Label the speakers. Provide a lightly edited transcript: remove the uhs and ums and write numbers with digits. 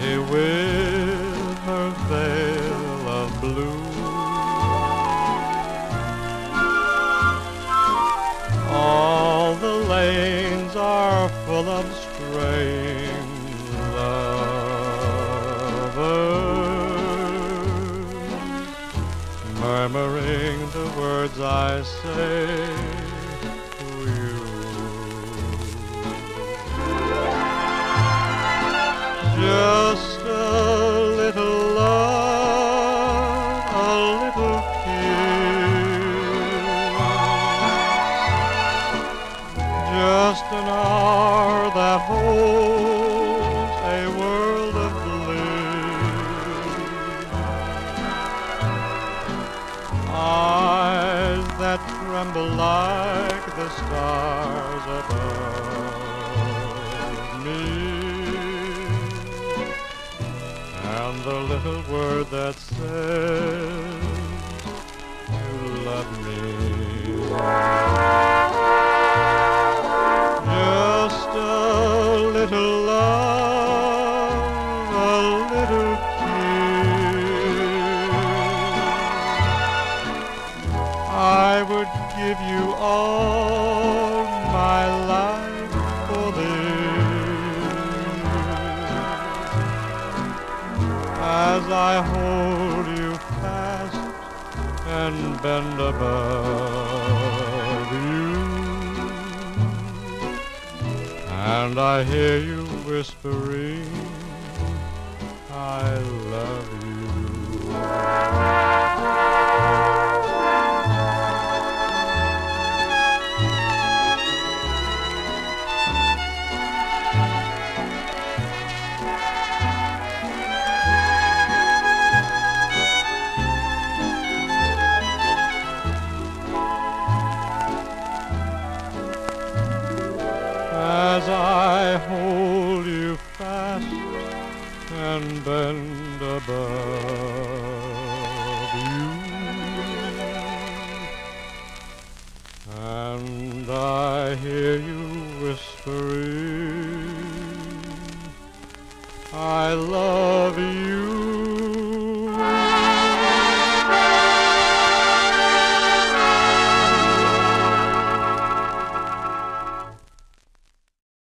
Speaker 1: Betty with her veil of blue. All the lanes are full of strange lovers, murmuring the words I say to you. Just a little love, a little kiss, just an hour that holds a world of bliss. Eyes that tremble like the stars above me, and the little word that says you love me. Just a little love, a little kiss. I would give you all my life for this. As I hold you fast and bend above you, and I hear you whispering, I love you. As I hold you fast and bend above you, and I hear you whispering, I love you.